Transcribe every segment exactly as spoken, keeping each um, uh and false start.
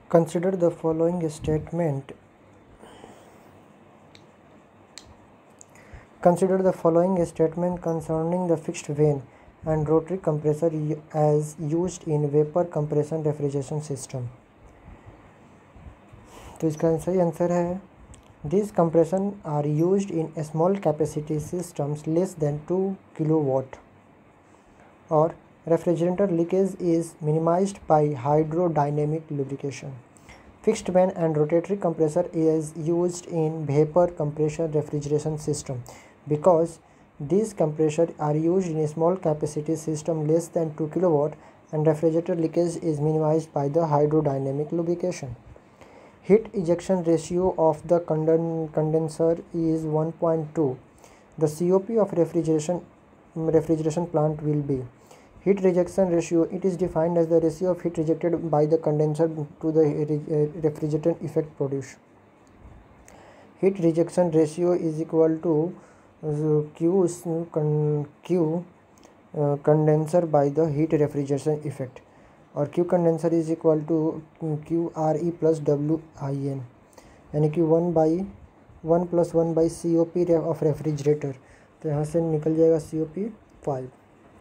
Consider the following statement. Consider the following statement concerning the fixed vane and rotary compressor as used in vapor compression refrigeration system. तो इसका सही answer है These compression are used in small capacity systems less than two kilowatt. Or refrigerant leakage is minimized by hydrodynamic lubrication. Fixed vane and rotatory compressor is used in vapor compression refrigeration system because these compressors are used in a small capacity system less than two kilowatt and refrigerator leakage is minimized by the hydrodynamic lubrication. Heat ejection ratio of the conden condenser is one point two. The C O P of refrigeration refrigeration plant will be heat rejection ratio. It is defined as the ratio of heat rejected by the condenser to the refrigerant effect produced. Heat rejection ratio is equal to Q, Q uh, condenser by the heat refrigeration effect, और Q condenser is equal to Q R E plus W I N, यानी कि one by one plus one by C O P of refrigerator. तो यहाँ से निकल जाएगा C O P five.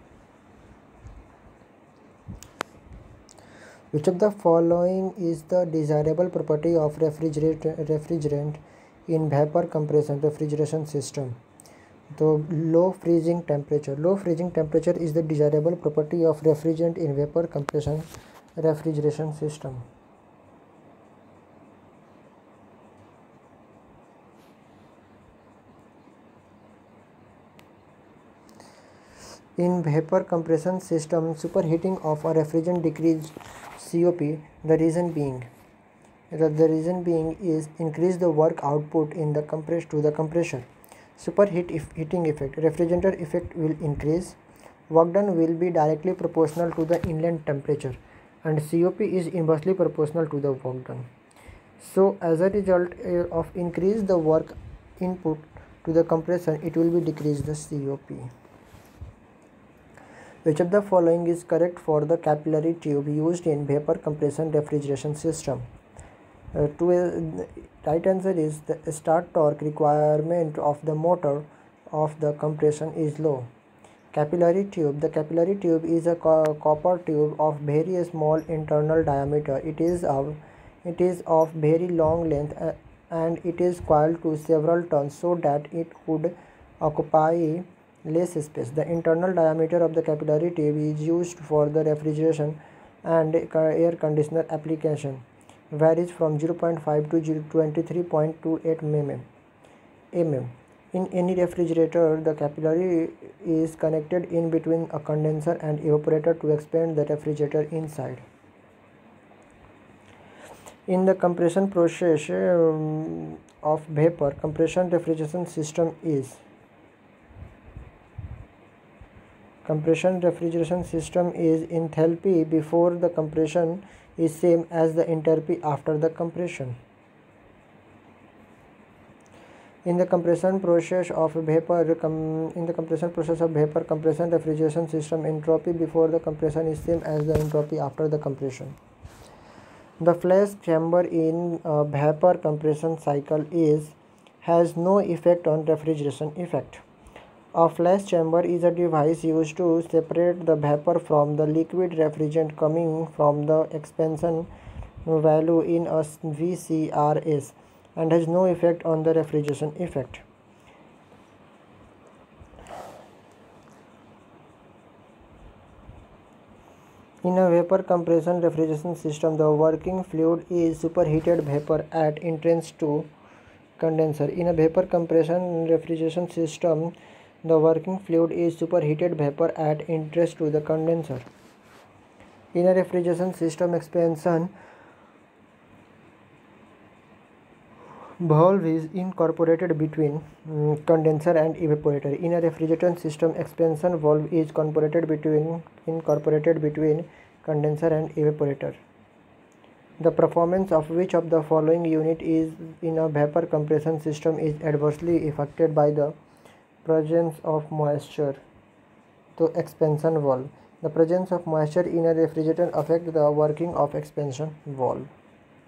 Which of the following is the desirable property of refrigerant refrigerant in vapor compression refrigeration system? तो low freezing temperature. Low freezing temperature is the desirable property of refrigerant in vapor compression refrigeration system. In vapor compression system, superheating of a refrigerant decrease C O P. The reason being, the, the reason being is increase the work output in the compress to the compressor. Superheat if heating effect. Refrigerant effect will increase. Work done will be directly proportional to the inlet temperature, and C O P is inversely proportional to the work done. So, as a result uh, of increase the work input to the compressor, it will be decrease the C O P. Which of the following is correct for the capillary tube used in vapor compression refrigeration system? Uh, to uh, right answer is the start torque requirement of the motor of the compression is low. Capillary tube. The capillary tube is a co copper tube of very small internal diameter. It is of it is of very long length uh, and it is coiled to several turns so that it could occupy less space. The internal diameter of the capillary tube is used for the refrigeration and air conditioner application. Varies from zero point five to twenty-three point two eight millimeters. In any refrigerator, the capillary is connected in between a condenser and evaporator to expand the refrigerator inside. In the compression process um, of vapor compression refrigeration system is Compression refrigeration system is enthalpy before the compression is same as the enthalpy after the compression. In the compression process of vapor com, in the compression process of vapor compression refrigeration system, entropy before the compression is same as the entropy after the compression. The flash chamber in a vapor compression cycle is has no effect on refrigeration effect. A flash chamber is a device used to separate the vapor from the liquid refrigerant coming from the expansion valve in a V C R S and has no effect on the refrigeration effect. In a vapor compression refrigeration system, the working fluid is superheated vapor at entrance to condenser. In a vapor compression refrigeration system, the working fluid is superheated vapor at entrance to the condenser. In a refrigeration system, expansion valve is incorporated between um, condenser and evaporator. In a refrigeration system, expansion valve is incorporated between incorporated between condenser and evaporator. The performance of which of the following unit is in a vapor compression system is adversely affected by the presence of moisture? तो expansion valve. The presence of moisture in a refrigerant affects the working of expansion valve.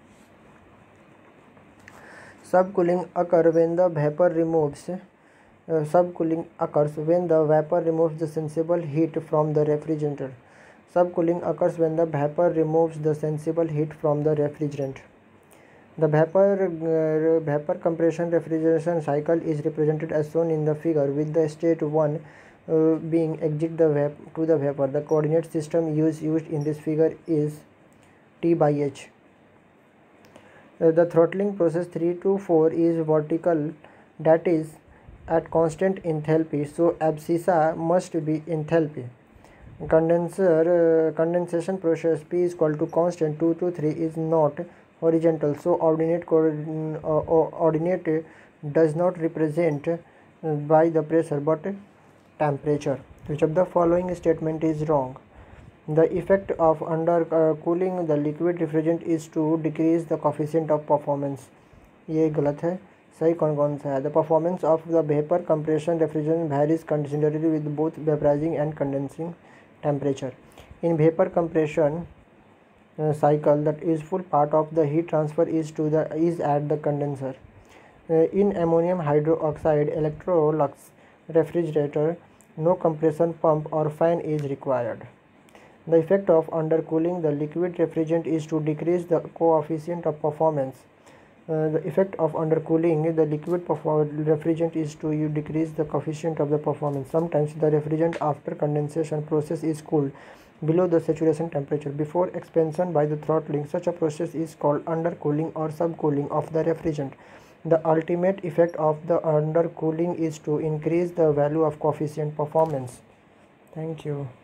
Subcooling occurs when the vapor removes uh, subcooling occurs when the vapor removes the sensible heat from the refrigerant. Subcooling occurs when the vapor removes the sensible heat from the refrigerant. The vapor uh, vapor compression refrigeration cycle is represented as shown in the figure, with the state one uh, being exit the vap to the vapor. The coordinate system used used in this figure is T by H. Uh, the throttling process three to four is vertical, that is at constant enthalpy, so abscissa must be enthalpy. Condenser uh, condensation process P is equal to constant two to three is not horizontal, so ordinate uh, ordinate does not represent uh, by the pressure but temperature. Which of the following statement is wrong? The effect of undercooling uh, the liquid refrigerant is to decrease the coefficient of performance. ये गलत है. सही कौन कौन सा है? The performance of the vapor compression refrigerant varies considerably with both vaporizing and condensing temperature. In vapor compression uh, cycle, the useful part of the heat transfer is to the is at the condenser. Uh, in ammonium hydroxide Electrolux refrigerator, no compression pump or fan is required. The effect of undercooling the liquid refrigerant is to decrease the coefficient of performance. Uh, the effect of undercooling the liquid refrigerant is to decrease the coefficient of the performance. Sometimes the refrigerant after condensation process is cooled below the saturation temperature before expansion by the throttling. Such a process is called undercooling or subcooling of the refrigerant. The ultimate effect of the undercooling is to increase the value of coefficient performance. Thank you.